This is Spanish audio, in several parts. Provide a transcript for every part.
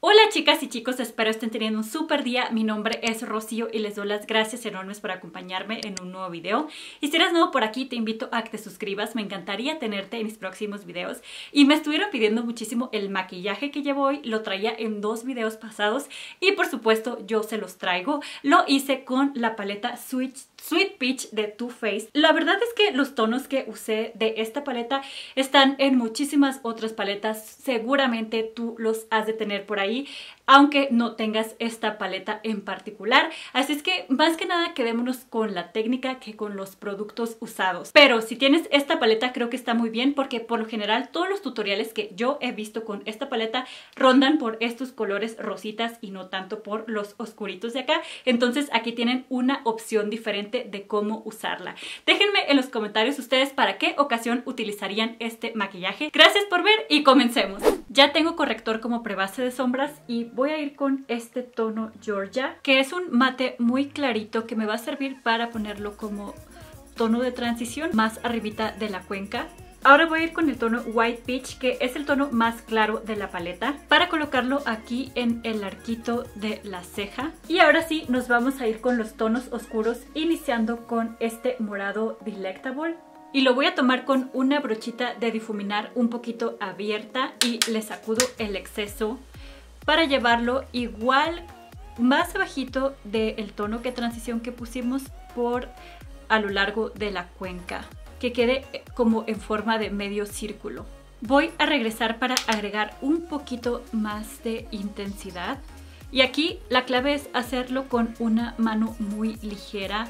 Hola chicas y chicos, espero estén teniendo un súper día. Mi nombre es Rocío y les doy las gracias enormes por acompañarme en un nuevo video. Y si eres nuevo por aquí, te invito a que te suscribas. Me encantaría tenerte en mis próximos videos. Y me estuvieron pidiendo muchísimo el maquillaje que llevo hoy. Lo traía en 2 videos pasados y por supuesto yo se los traigo. Lo hice con la paleta Sweet Peach de Too Faced. La verdad es que los tonos que usé de esta paleta están en muchísimas otras paletas. Seguramente tú los has de tener por ahí, aunque no tengas esta paleta en particular. Así es que más que nada quedémonos con la técnica que con los productos usados. Pero si tienes esta paleta creo que está muy bien porque por lo general todos los tutoriales que yo he visto con esta paleta rondan por estos colores rositas y no tanto por los oscuritos de acá. Entonces aquí tienen una opción diferente de cómo usarla. Déjenme en los comentarios ustedes para qué ocasión utilizarían este maquillaje. Gracias por ver y comencemos. Ya tengo corrector como prebase de sombras y voy a ir con este tono Georgia, que es un mate muy clarito que me va a servir para ponerlo como tono de transición más arribita de la cuenca. Ahora voy a ir con el tono White Peach, que es el tono más claro de la paleta, para colocarlo aquí en el arquito de la ceja. Y ahora sí, nos vamos a ir con los tonos oscuros, iniciando con este morado Delectable. Y lo voy a tomar con una brochita de difuminar un poquito abierta y le sacudo el exceso para llevarlo igual más abajito del tono que transición que pusimos por a lo largo de la cuenca, que quede como en forma de medio círculo. Voy a regresar para agregar un poquito más de intensidad y aquí la clave es hacerlo con una mano muy ligera.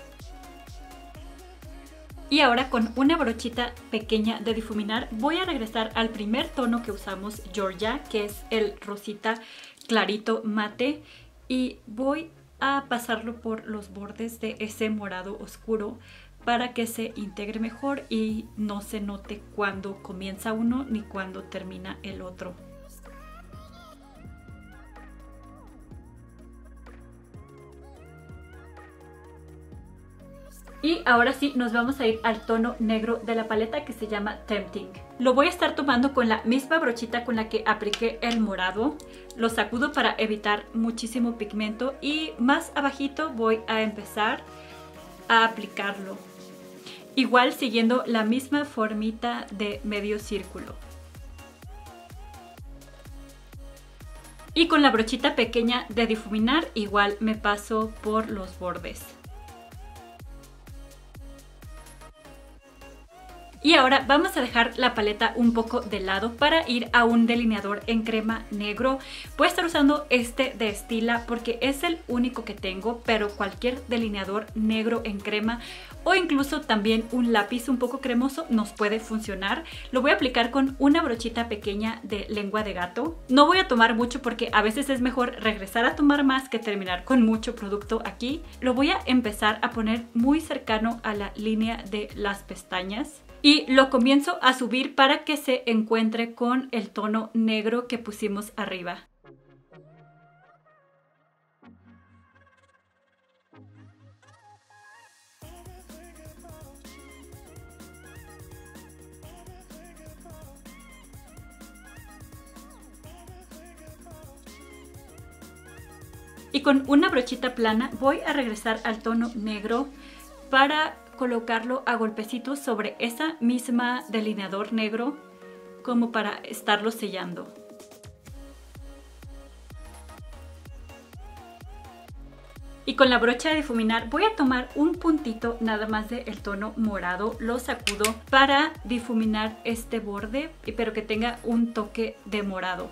Y ahora con una brochita pequeña de difuminar voy a regresar al primer tono que usamos, Georgia, que es el rosita clarito mate, y voy a pasarlo por los bordes de ese morado oscuro para que se integre mejor y no se note cuando comienza uno ni cuando termina el otro. Y ahora sí nos vamos a ir al tono negro de la paleta que se llama Tempting. Lo voy a estar tomando con la misma brochita con la que apliqué el morado. Lo sacudo para evitar muchísimo pigmento y más abajito voy a empezar a aplicarlo. Igual siguiendo la misma formita de medio círculo. Y con la brochita pequeña de difuminar igual me paso por los bordes. Y ahora vamos a dejar la paleta un poco de lado para ir a un delineador en crema negro. Voy a estar usando este de Stila porque es el único que tengo, pero cualquier delineador negro en crema o incluso también un lápiz un poco cremoso nos puede funcionar. Lo voy a aplicar con una brochita pequeña de lengua de gato. No voy a tomar mucho porque a veces es mejor regresar a tomar más que terminar con mucho producto aquí. Lo voy a empezar a poner muy cercano a la línea de las pestañas. Y lo comienzo a subir para que se encuentre con el tono negro que pusimos arriba. Y con una brochita plana voy a regresar al tono negro para colocarlo a golpecitos sobre esa misma delineador negro como para estarlo sellando. Y con la brocha de difuminar voy a tomar un puntito nada más del tono morado, lo sacudo para difuminar este borde, pero que tenga un toque de morado.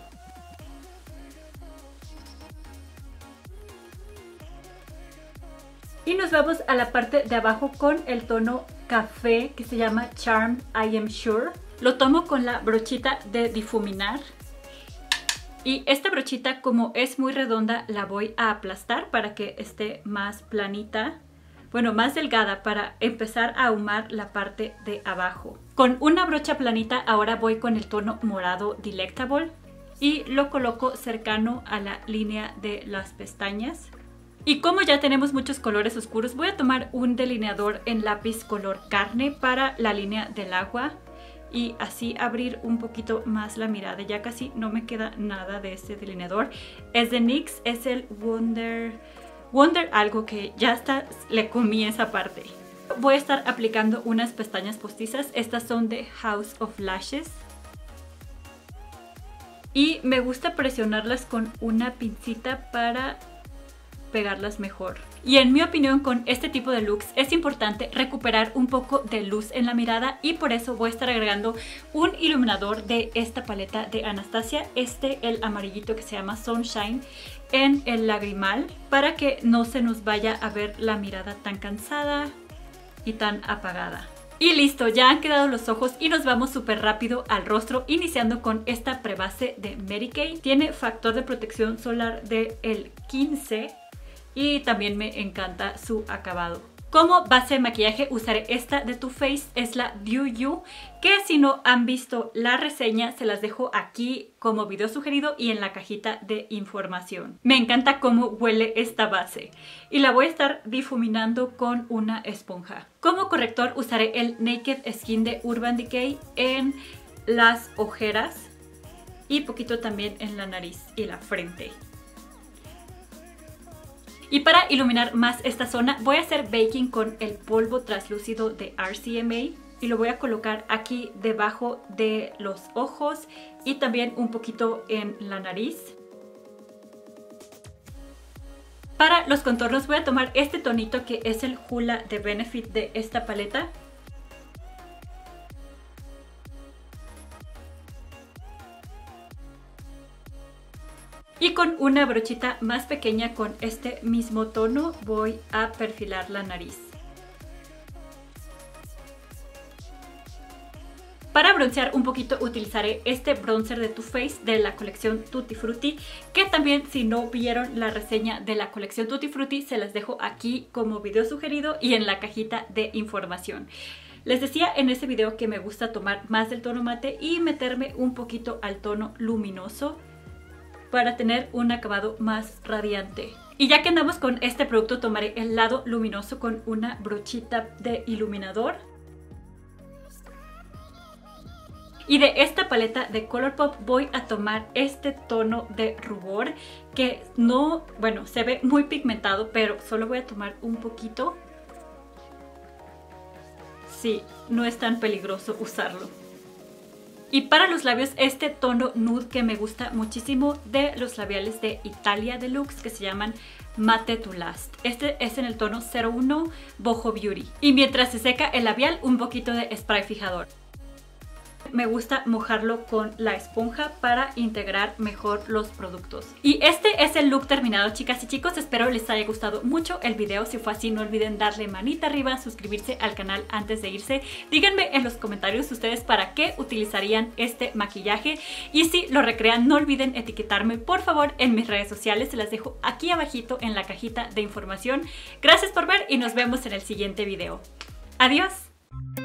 Y nos vamos a la parte de abajo con el tono café que se llama Charm I Am Sure. Lo tomo con la brochita de difuminar. Y esta brochita, como es muy redonda, la voy a aplastar para que esté más planita. Bueno, más delgada para empezar a ahumar la parte de abajo. Con una brocha planita ahora voy con el tono morado Delectable y lo coloco cercano a la línea de las pestañas. Y como ya tenemos muchos colores oscuros, voy a tomar un delineador en lápiz color carne para la línea del agua y así abrir un poquito más la mirada. Ya casi no me queda nada de este delineador. Es de NYX, es el Wonder algo que ya está, le comí esa parte. Voy a estar aplicando unas pestañas postizas. Estas son de House of Lashes. Y me gusta presionarlas con una pincita para pegarlas mejor. Y en mi opinión, con este tipo de looks es importante recuperar un poco de luz en la mirada, y por eso voy a estar agregando un iluminador de esta paleta de Anastasia, el amarillito que se llama Sunshine, en el lagrimal, para que no se nos vaya a ver la mirada tan cansada y tan apagada. Y listo, ya han quedado los ojos y nos vamos súper rápido al rostro, iniciando con esta prebase de Mary Kay. Tiene factor de protección solar del 15 y también me encanta su acabado. Como base de maquillaje usaré esta de Too Faced, es la Dew You, que si no han visto la reseña se las dejo aquí como video sugerido y en la cajita de información. Me encanta cómo huele esta base y la voy a estar difuminando con una esponja. Como corrector usaré el Naked Skin de Urban Decay en las ojeras y poquito también en la nariz y la frente. Y para iluminar más esta zona voy a hacer baking con el polvo translúcido de RCMA y lo voy a colocar aquí debajo de los ojos y también un poquito en la nariz. Para los contornos voy a tomar este tonito que es el Hoola de Benefit de esta paleta. Y con una brochita más pequeña con este mismo tono voy a perfilar la nariz. Para broncear un poquito utilizaré este bronzer de Too Faced de la colección Tutti Frutti, que también si no vieron la reseña de la colección Tutti Frutti se las dejo aquí como video sugerido y en la cajita de información. Les decía en ese video que me gusta tomar más del tono mate y meterme un poquito al tono luminoso para tener un acabado más radiante. Y ya que andamos con este producto, tomaré el lado luminoso con una brochita de iluminador. Y de esta paleta de Colourpop voy a tomar este tono de rubor que no, bueno, se ve muy pigmentado, pero solo voy a tomar un poquito. Sí, no es tan peligroso usarlo. Y para los labios, este tono nude que me gusta muchísimo de los labiales de Italia Deluxe, que se llaman Mate to Last. Este es en el tono 01 Boho Beauty. Y mientras se seca el labial, un poquito de spray fijador. Me gusta mojarlo con la esponja para integrar mejor los productos. Y este es el look terminado, chicas y chicos. Espero les haya gustado mucho el video. Si fue así, no olviden darle manita arriba, suscribirse al canal antes de irse. Díganme en los comentarios ustedes para qué utilizarían este maquillaje. Y si lo recrean, no olviden etiquetarme, por favor, en mis redes sociales. Se las dejo aquí abajito en la cajita de información. Gracias por ver y nos vemos en el siguiente video. ¡Adiós!